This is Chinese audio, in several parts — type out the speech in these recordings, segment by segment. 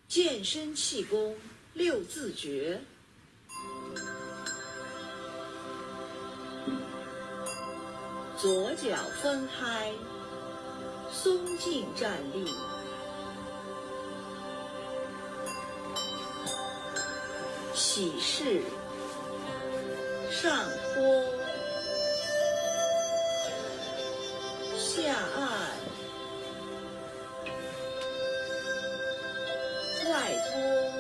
健身气功六字诀。左脚分开，松劲站立，起势，上托，下按，外托，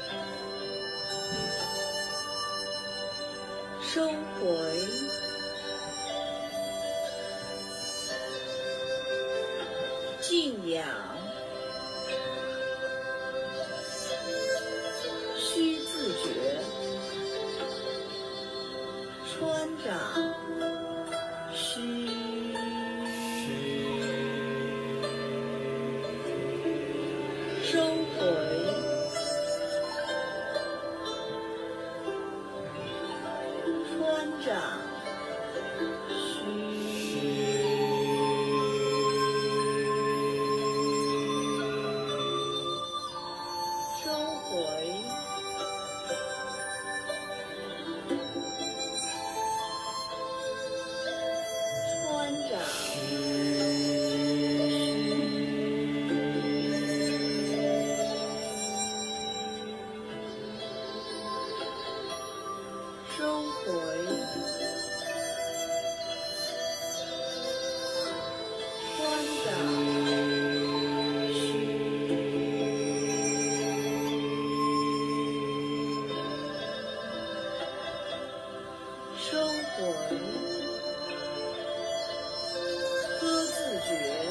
收回，静养，虚自觉，穿掌，虚，收回，穿掌，收回，穿掌，收回，歌自觉，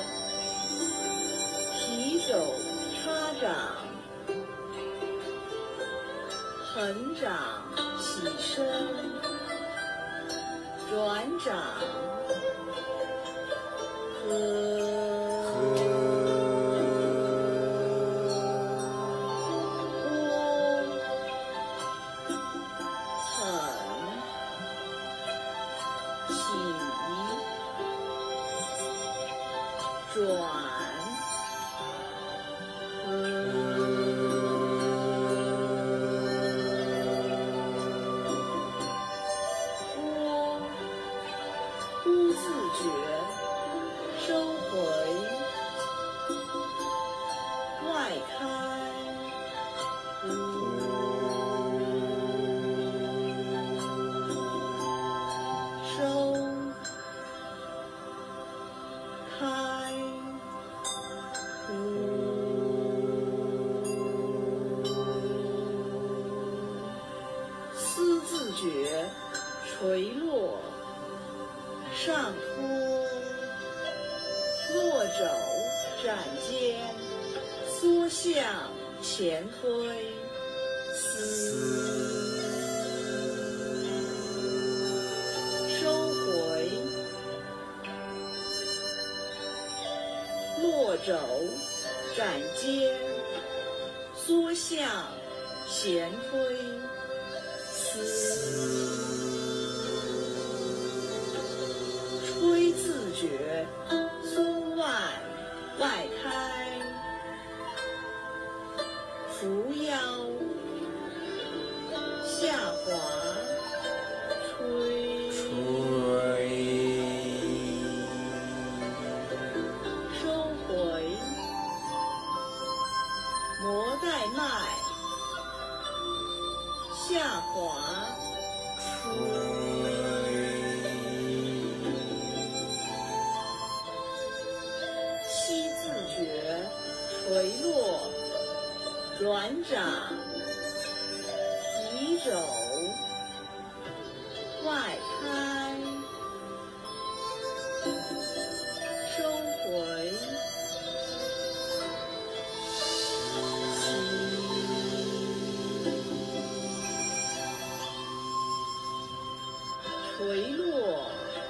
提手插掌，横掌起身，转掌，呼自觉，收回，外开，收，开，思自觉，垂落，上托，落肘，展肩，缩向前推，收回，落肘，展肩，缩向前推，吹自觉，松腕，外开，扶腰，下滑，吹，收回，摩带脉，下滑，吸自觉，垂落，转掌，提肘，外开，收回，垂落，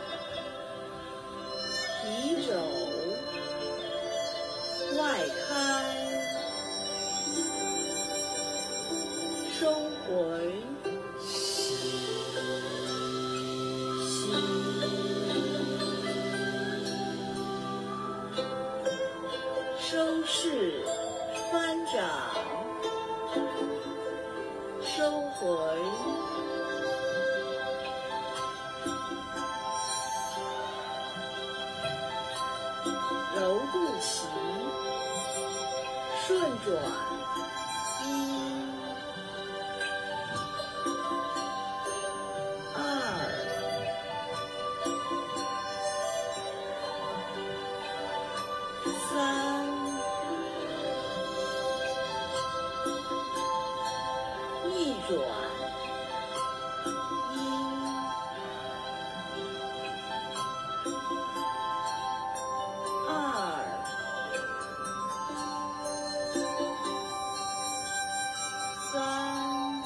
提肘，外开，收回，收势，翻掌。 回，揉肚脐，顺转1、2、3、逆转1、2、3，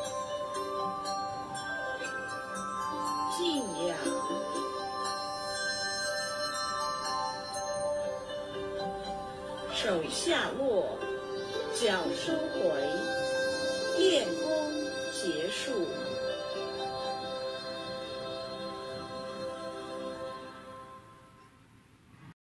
静养，手下落，脚收回，练功结束。